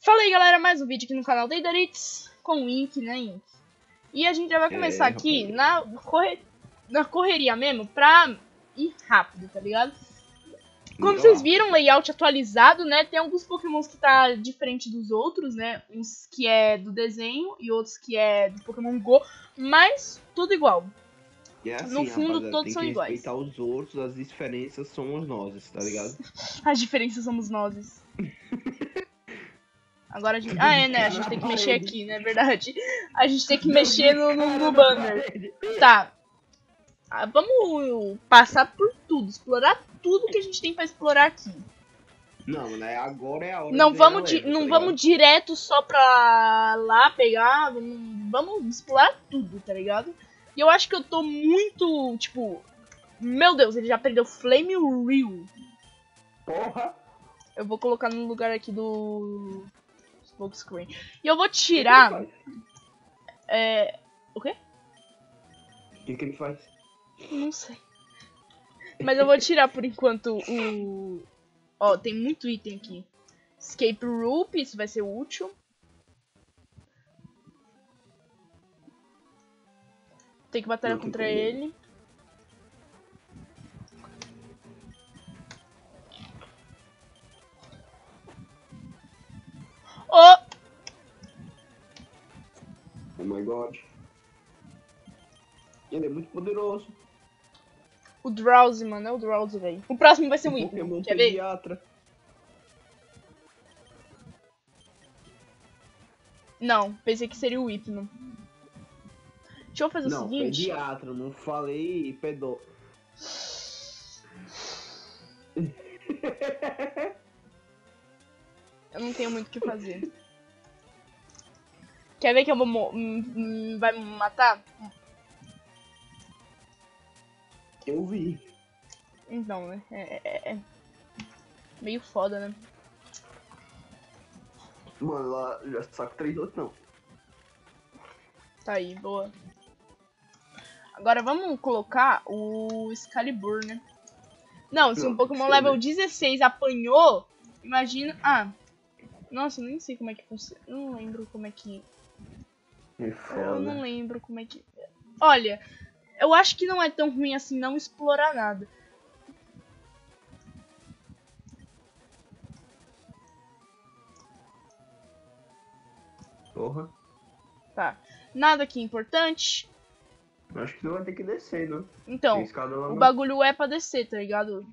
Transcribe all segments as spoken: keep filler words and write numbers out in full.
Fala aí, galera, mais um vídeo aqui no canal Deidarites com o Ink, né, Ink? E a gente já vai começar é, aqui na, corre... na correria mesmo, pra ir rápido, tá ligado? Como vocês viram, layout atualizado, né? Tem alguns pokémons que tá diferente dos outros, né? Uns que é do desenho e outros que é do Pokémon Go, mas tudo igual. E é assim, No fundo, rapaziada, todos tem são que iguais. respeitar os outros, as diferenças somos nós, tá ligado? As diferenças somos nós. Agora a gente... Ah, é, né? A gente tem que mexer aqui, né? É verdade. A gente tem que mexer no, no, no banner. Tá. Ah, vamos passar por tudo. Explorar tudo que a gente tem pra explorar aqui. Não, né? Agora é a hora Não de vamos, ganhar di leve, não tá vamos direto só pra lá pegar. Vamos, vamos explorar tudo, tá ligado? E eu acho que eu tô muito, tipo... Meu Deus, ele já aprendeu Flame Real. Porra! Eu vou colocar no lugar aqui do... Smoke Screen. E eu vou tirar... O que, que ele faz? É... O quê? O que, que ele faz? Não sei. Mas eu vou tirar por enquanto o... Ó, tem muito item aqui. Escape Rope, isso vai ser útil. Tem que batalhar Não, contra ele. Oh! Oh my god. Ele é muito poderoso. O Drowsy, mano, é o Drowsy, velho. O próximo vai ser um um Hypno. Pokémon Quer ver? pediatra. Não, pensei que seria o Hypno. Deixa eu fazer Não, o seguinte. pediatra, não falei pedó. Eu não tenho muito o que fazer. Quer ver que eu vou... Mo hum, vai me matar? Eu vi. Então, né? É, é, é meio foda, né? Mano, lá já saco três outros não. Tá aí, boa. Agora vamos colocar o Excalibur, né? Não, se Não, um Pokémon sei, level né? dezesseis apanhou, imagina... Ah, nossa, eu nem sei como é que funciona. Eu não lembro como é que... É Eu não foda. lembro como é que... Olha, eu acho que não é tão ruim assim não explorar nada. Porra. Tá. Nada aqui importante. Acho que tu vai ter que descer, né? Então, Tem escada lá o não. bagulho é pra descer, tá ligado?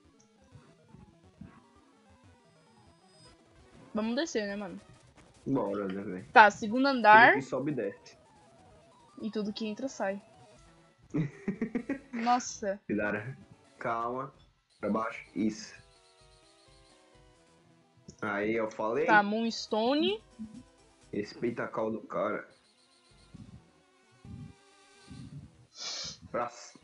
Vamos descer, né, mano? Bora, né, velho? Tá, segundo andar. Tudo que sobe e desce. E tudo que entra sai. Nossa. Cuidado. Calma. Pra baixo. Isso. Aí eu falei. Tá, Moonstone. Respeita a cal do cara. Braço.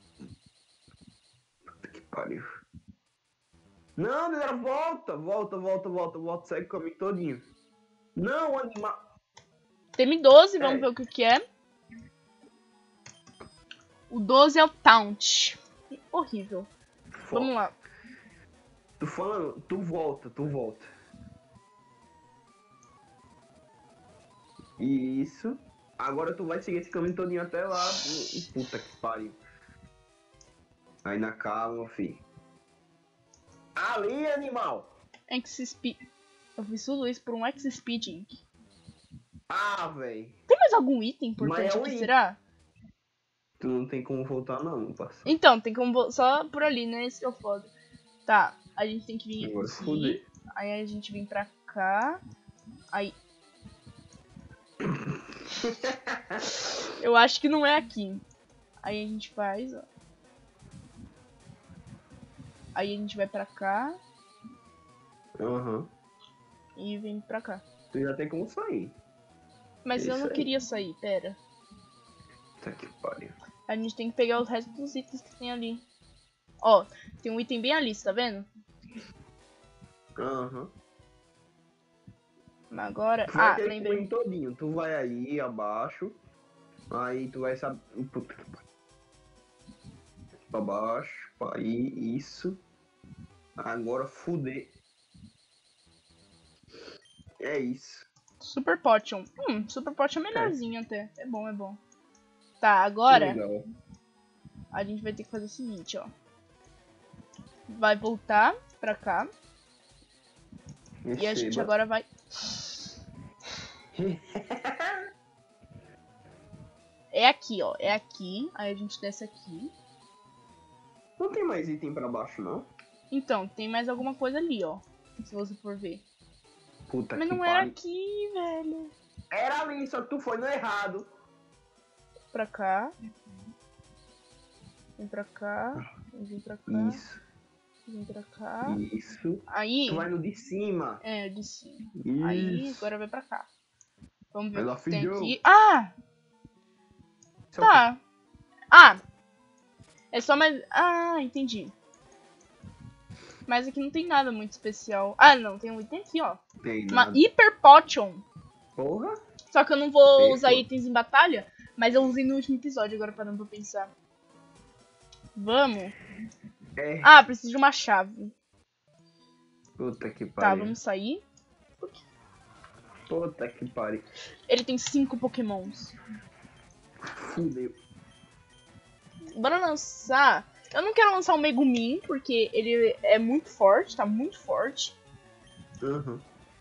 Puta que pariu. Não, galera, volta. Volta, volta, volta, volta. Segue o caminho todinho. Não, animal. T M doze, vamos É. ver o que que é. O doze é o Taunt. Horrível. Foda. Vamos lá. Tu falando, tu volta, tu volta. Isso. Agora tu vai seguir esse caminho todinho até lá. Puta que pariu. Aí na calma, fi. Ali, animal! X-Speed. Eu fiz tudo isso por um X-Speed. Ah, véi. Tem mais algum item importante Mas é um aqui, item. será? Tu não tem como voltar não, parceiro. Então, tem como... vo- Só por ali, né? Esse que é o foda. Tá, a gente tem que vir Agora aqui. foder. Aí a gente vem pra cá. Aí... Eu acho que não é aqui. Aí a gente faz, ó. Aí a gente vai pra cá. Aham. Uhum. E vem pra cá. Tu já tem como sair. Mas É eu isso não aí. queria sair, pera. Tá que pariu. A gente tem que pegar os restos dos itens que tem ali. Ó, tem um item bem ali, tá vendo? Aham. Uhum. Agora... Tu vai Ah, ter que lembrei. ir todinho. Tu vai aí abaixo. Aí tu vai saber. Puta que pariu. Pra baixo. Pra aí. Isso. Agora fuder. É isso. Super Potion. Hum, Super Potion é melhorzinho até. É bom, é bom. Tá, agora Legal. a gente vai ter que fazer o seguinte, ó. Vai voltar pra cá. Receba. E a gente agora vai... É aqui, ó. É aqui. Aí a gente desce aqui. Não tem mais item pra baixo, não? Então, tem mais alguma coisa ali, ó. Se você for ver. Puta Mas que não era pariu. aqui, velho. Era ali, só que tu foi no errado. Pra cá. Vem pra cá. Vem pra cá. Isso, Vem pra cá. isso. Aí... Tu vai no de cima. É, eu disse. Isso. Aí, agora vai pra cá. Vamos ver Vai lá, o que tem filhão. aqui. Ah! Isso é o quê? Tá. Ah! É só mais... Ah, entendi. Mas aqui não tem nada muito especial. Ah, não. Tem um item aqui, ó. Tem Uma nada. Hyper Potion. Porra. Só que eu não vou Fechou. usar itens em batalha. Mas eu usei no último episódio, agora parando pra pensar. Vamos. É. Ah, preciso de uma chave. Puta que Tá, pariu. vamos sair. Puta que pariu. Ele tem cinco pokémons. Fudeu. Bora lançar... Eu não quero lançar o Megumin, porque ele é muito forte, tá muito forte. Uhum.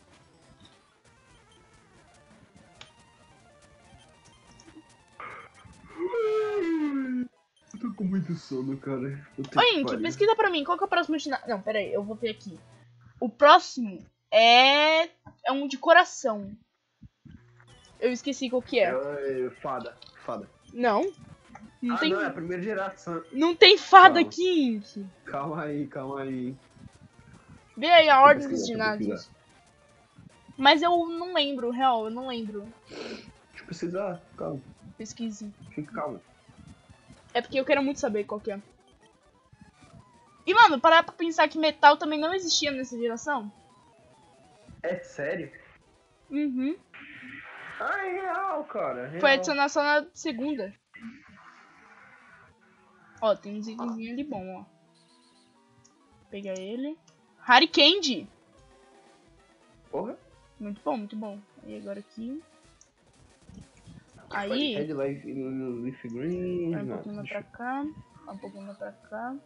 Eu tô com muito sono, cara. Puta Oi, que Ink, pariu. pesquisa pra mim, qual que é o próximo ginásio? Não, pera aí, eu vou ver aqui. O próximo é... é um de coração. Eu esqueci qual que é. É, é fada. Fada. Não. Não ah, tem... não, é a primeira geração. Não tem fada Calma. aqui, Ink. Calma aí, calma aí. Vê aí a ordem dos pesquisar, deixa eu ginásios. Mas eu não lembro, real, eu não lembro. Deixa eu precisar, calma. Pesquise. Fica calmo. É porque eu quero muito saber qual que é. E, mano, parar pra pensar que metal também não existia nessa geração. É sério? Uhum. Ah, é real, cara. É real. Foi adicionado só na segunda. Ó, tem uns itenzinhos ali bom, ó. Pegar ele. Harry Candy. Porra. Muito bom, muito bom. E agora aqui. Aí. Red Life, Leaf Green. Vai um não, pouquinho mais deixa pra cá. Um pouquinho mais pra cá.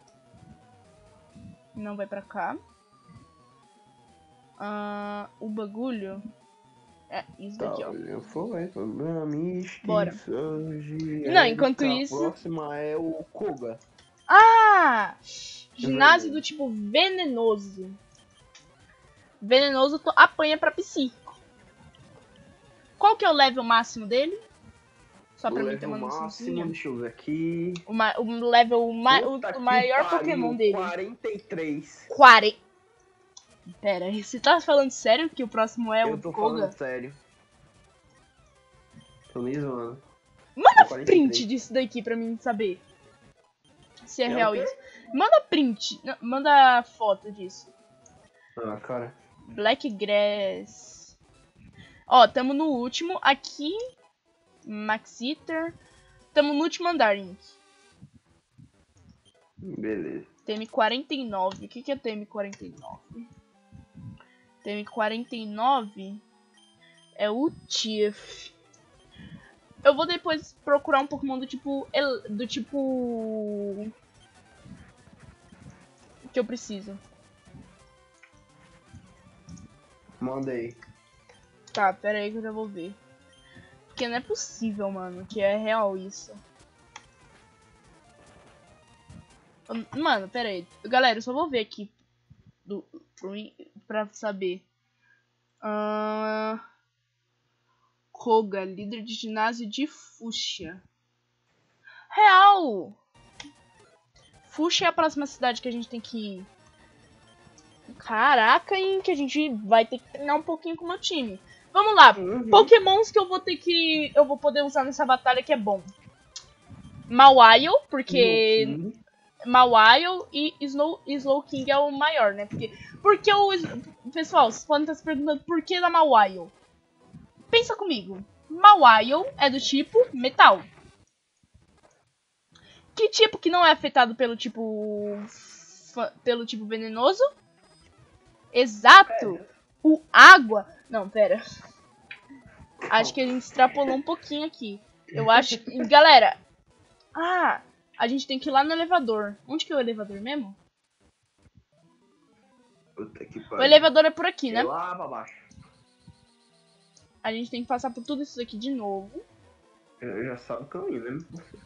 Não vai pra cá. Ah, o bagulho. É, isso Tá, daqui, ó. eu foi, problema Misty, Bora. Surge, Não, enquanto Erika, isso- A próxima é o Koga. Ah! Ginásio verdade. do tipo venenoso. Venenoso to- apanha pra psíquico. Qual que é o level máximo dele? Só O pra mim ter level uma máximo, noçãozinha. deixa eu ver aqui. O, ma o level ma o, Puta o que maior pariu, Pokémon dele. quarenta e três. quarenta. Pera, você tá falando sério que o próximo é eu o tô Koga? falando sério. Tô me zoando. Manda É quarenta e print três. disso daqui pra mim saber. Se é, É o real quê? isso. Manda print. Não, manda foto disso. Ah, cara. Black Grass. Ó, tamo no último. Aqui. Max Eater. Tamo no último andar, Ink. Beleza. T M quarenta e nove. O que, que é T M quarenta e nove? T M quarenta e nove é o Tiff. Eu vou depois procurar um Pokémon do tipo. el- Do tipo. Que eu preciso. Manda aí. Tá, pera aí que eu já vou ver. Porque não é possível, mano, que é real isso. Mano, pera aí. Galera, eu só vou ver aqui do, pra saber. Uh, Koga, líder de ginásio de Fuxia. Real! Fuxia é a próxima cidade que a gente tem que ir. Caraca, hein? Que a gente vai ter que treinar um pouquinho com o meu time. Vamos lá. Uhum. Pokémons que eu vou ter que... Eu vou poder usar nessa batalha que é bom. Mawile, porque... King. Mawile e Snow, Slow King é o maior, né? Porque, porque o... Pessoal, vocês podem estar se perguntando por que da Mawile. Pensa comigo. Mawile é do tipo metal. Que tipo que não é afetado pelo tipo... Pelo tipo venenoso? Exato. O água Não, pera. Acho que a gente extrapolou um pouquinho aqui. Eu acho que... Galera. Ah, a gente tem que ir lá no elevador. Onde que é o elevador mesmo? Puta que O pariu. elevador é por aqui, né? É lá pra baixo. A gente tem que passar por tudo isso aqui de novo. Eu já sabe o caminho, né?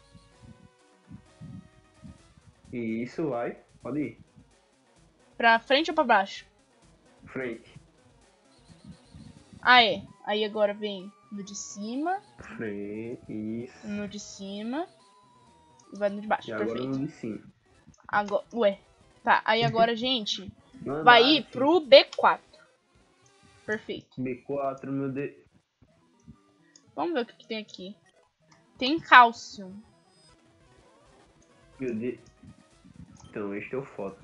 E isso vai. Pode ir. Pra frente ou pra baixo? Frente. Ah, é. Aí agora vem no de cima. Frente. Isso. No de cima. E vai no de baixo. E agora Perfeito. no de cima. Agora... Ué. Tá, aí agora, gente, Não vai dá, ir filho. pro B quatro. Perfeito. B quatro, meu Deus. Vamos ver o que, que tem aqui. Tem cálcio. Meu Deus. Então, este é o foto.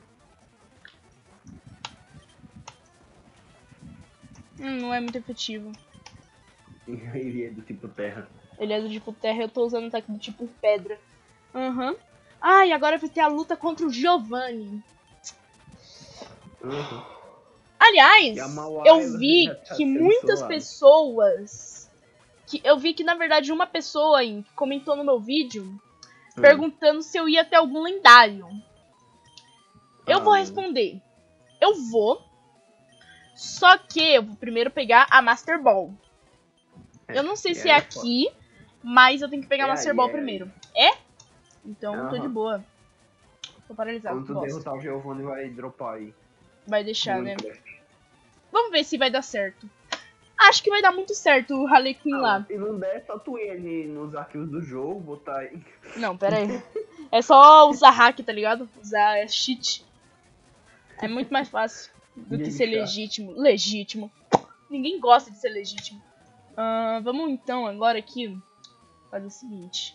Hum, não é muito efetivo. Ele é do tipo terra. Ele é do tipo terra, eu tô usando o ataque do tipo pedra. Aham. Uhum. Ah, e agora vai ter a luta contra o Giovanni. Uhum. Aliás, E a Mauá, eu ela vi já tá que sendo muitas solada. pessoas... que Eu vi que, na verdade, uma pessoa aí comentou no meu vídeo Hum. perguntando se eu ia ter algum lendário. Eu Ah, vou mano. responder. Eu vou. Só que eu vou primeiro pegar a Master Ball. Eu não sei É, se é é aqui, mas eu tenho que pegar a É Master aí, Ball é primeiro. É? Então tô de Aham. boa. Tô paralisado. Quando tu Bosta. derrotar o Giovanni, vai dropar aí. Vai deixar, no né? Minecraft. Vamos ver se vai dar certo. Acho que vai dar muito certo o Harley Quinn Ah, lá. se não der, só tu ir ali nos arquivos do jogo, botar aí. Não, pera aí. É só usar hack, tá ligado? Usar cheat. É muito mais fácil do que ser Deixar. legítimo. Legítimo. Ninguém gosta de ser legítimo. Ah, vamos então agora aqui fazer o seguinte.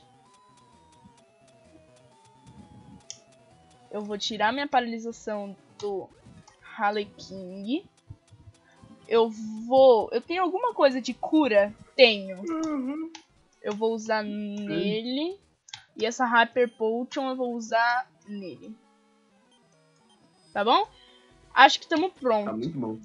Eu vou tirar minha paralisação do Harley King. Eu vou... Eu tenho alguma coisa de cura? Tenho. Uhum. Eu vou usar nele. E essa Hyper Potion eu vou usar nele. Tá bom? Acho que estamos Tá prontos. muito bom.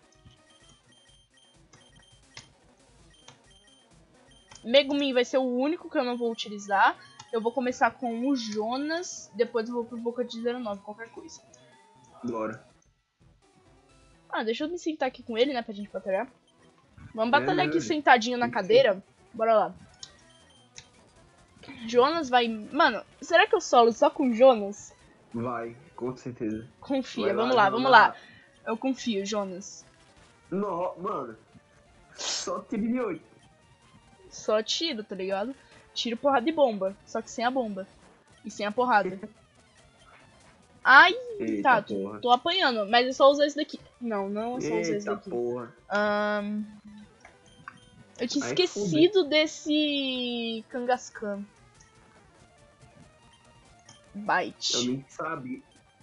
Megumin vai ser o único que eu não vou utilizar. Eu vou começar com o Jonas. Depois eu vou pro Boca de zero nove, qualquer coisa. Bora. Ah, deixa eu me sentar aqui com ele, né, pra gente batalhar. Vamos É, batalhar aqui né? sentadinho na Tem que cadeira. Bora lá. Jonas vai... Mano, será que eu solo só com o Jonas? Vai, com certeza. Confia, Vai vamos lá, lá, vamos Jonas. lá. Eu confio, Jonas. Não, mano. Só tiro de oito. Só tiro, tá ligado? Tiro, porrada e bomba. Só que sem a bomba. E sem a porrada. Ai, Eita tá, tô, porra. tô apanhando. Mas é só usar esse daqui. Não, não é só usar esse Eita daqui. porra. Ahn, eu tinha Aí esquecido desse Kangaskhan. Eu Bite. nem sabia.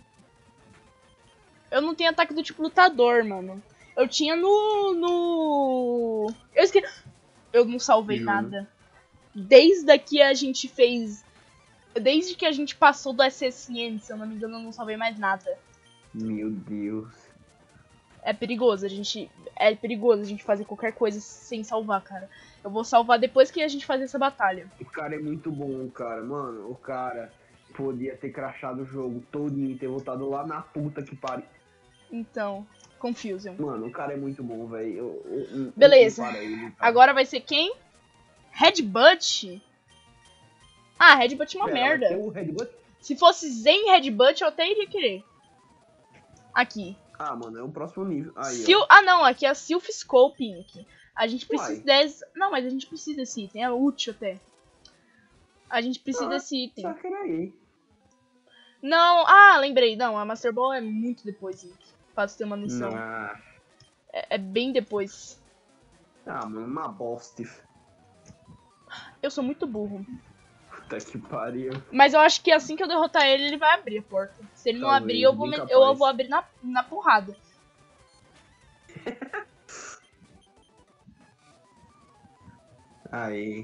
Eu não tenho ataque do tipo lutador, mano. Eu tinha no... no... Eu esqueci... Eu não salvei Juro. nada. Desde que a gente fez... Desde que a gente passou do S S N, se eu não me engano, eu não salvei mais nada. Meu Deus. É perigoso, a gente... É perigoso a gente fazer qualquer coisa sem salvar, cara. Eu vou salvar depois que a gente fazer essa batalha. O cara é muito bom, cara. Mano, o cara podia ter crashado o jogo todinho e ter voltado lá na puta que pariu. Então, Confusion. Mano, o cara é muito bom, velho. Eu- eu- eu- Beleza. eu comparo ele, cara. Agora vai ser quem? Headbutt? Ah, Headbutt é uma Pera, merda. vai ter o Headbutt? Se fosse Zen Headbutt, eu até iria querer. Aqui. Ah, mano, é o próximo nível. Aí, Sil... ó. Ah, não, aqui é a Sylph Scope Ink. A gente precisa Uai. desse... Não, mas a gente precisa desse item, é útil até. A gente precisa Ah, desse item. Só que era aí. Não, ah, lembrei. Não, a Master Ball é muito depois, Ink. Pra você ter uma noção. Nah. É, é bem depois. Ah, mano, uma bosta. Eu sou muito burro. Puta que pariu. Mas eu acho que assim que eu derrotar ele, ele vai abrir a porta. Se ele não Talvez, abrir, eu vou, bem me- capaz. eu vou abrir na, na porrada. Aí.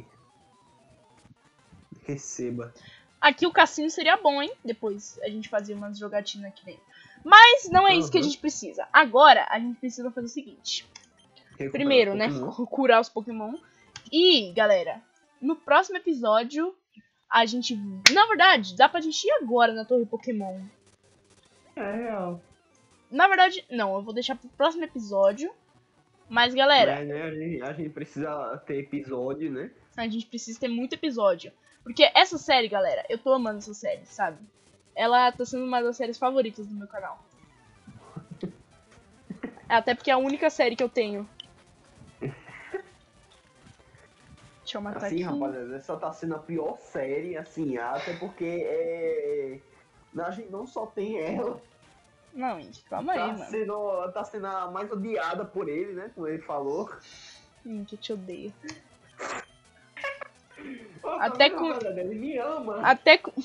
Receba. Aqui o cassino seria bom, hein? Depois a gente fazia umas jogatinas aqui dentro. Mas não é isso que a Uhum. gente precisa. Agora a gente precisa fazer o seguinte. Recuperar Primeiro, os né? Pokémon. Curar os Pokémon. E, galera, no próximo episódio, a gente... Na verdade, dá pra gente ir agora na Torre Pokémon. É real. Na verdade, não. Eu vou deixar pro próximo episódio. Mas, galera, É, né? A gente, a gente precisa ter episódio, né? a gente precisa ter muito episódio. Porque essa série, galera, eu tô amando essa série, sabe? Ela tá sendo uma das séries favoritas do meu canal. Até porque é a única série que eu tenho. Deixa eu matar Assim, aqui. rapaziada, essa tá sendo a pior série, assim, até porque é... a gente não só tem ela, Não, gente, calma aí, tá mano. sendo, tá sendo a mais odiada por ele, né? Como ele falou. Gente, eu te odeio. Ô, Até tá vendo, com- rapaziada? Ele me ama. Até com...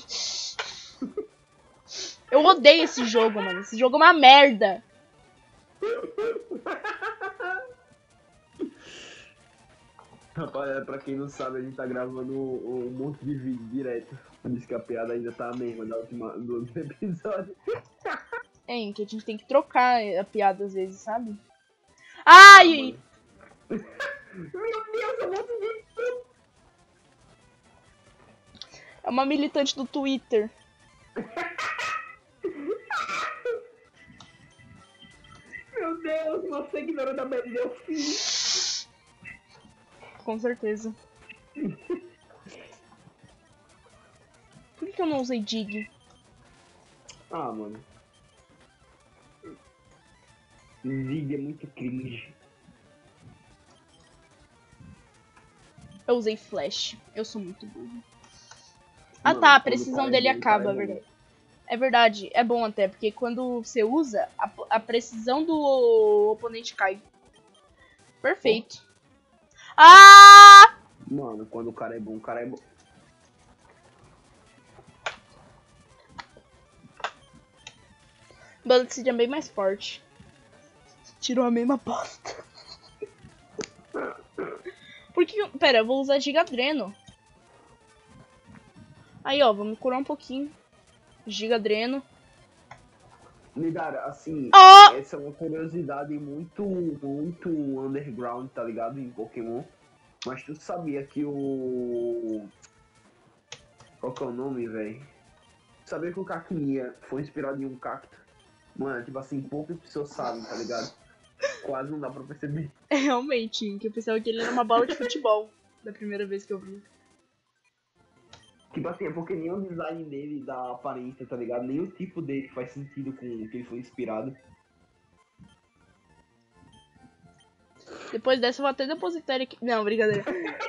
Eu odeio esse jogo, mano. Esse jogo é uma merda. Rapaziada, pra quem não sabe, a gente tá gravando um, um monte de vídeo direto. Diz que a piada ainda tá a mesma da última, do último episódio. É, que a gente tem que trocar a piada às vezes, sabe? Ai! Meu Deus, eu vou te É uma militante do Twitter. Meu Deus, você ignorou da Bad Delfim. Com certeza. Por que que eu não usei Dig? Ah, mano. Zig é muito cringe. Eu usei Flash. Eu sou muito burro. Ah Mano, tá, a quando precisão o cara é dele bom, o cara acaba, é é bom. verdade. É verdade, é bom até, porque quando você usa, a, a precisão do oponente cai. Perfeito. Ah! Mano, quando o cara é bom, o cara é bom. Bullet Seed é bem mais forte. Tirou a mesma bosta. Por que... eu- Pera, eu vou usar Gigadreno. Aí, ó, vamos curar um pouquinho. Gigadreno. Ligara, assim, Ó! essa é uma curiosidade muito, muito underground, tá ligado? Em Pokémon. Mas tu sabia que o... Qual que é o nome, velho? Sabia que o Cacnea foi inspirado em um cacto? Mano, tipo assim, poucas pessoas sabem, tá ligado? Quase não dá pra perceber. É realmente, que eu pensava que ele era uma bola de futebol. Da primeira vez que eu vi. Tipo assim, é porque nem o design dele da aparência, tá ligado? Nem o tipo dele faz sentido com o que ele foi inspirado. Depois dessa eu vou até depositar ele aqui. Não, brincadeira.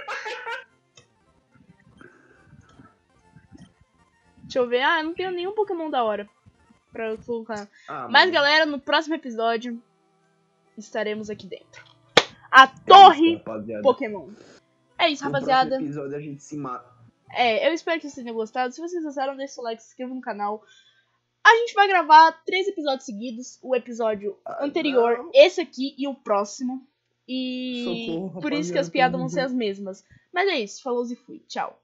Deixa eu ver. Ah, eu não tenho nenhum Pokémon da hora pra eu colocar. Ah, Mas, mano, galera, no próximo episódio estaremos aqui dentro. A é isso, Torre rapaziada. Pokémon. É isso, No rapaziada. próximo episódio a gente se mata. É, eu espero que vocês tenham gostado. Se vocês gostaram, deixe seu like, se inscreva no canal. A gente vai gravar três episódios seguidos. O episódio Ah, anterior, não. esse aqui e o próximo. E Socorro, por isso que rapaziada, as piadas pelo vão ser as mesmas. Mas é isso, falou e fui. Tchau.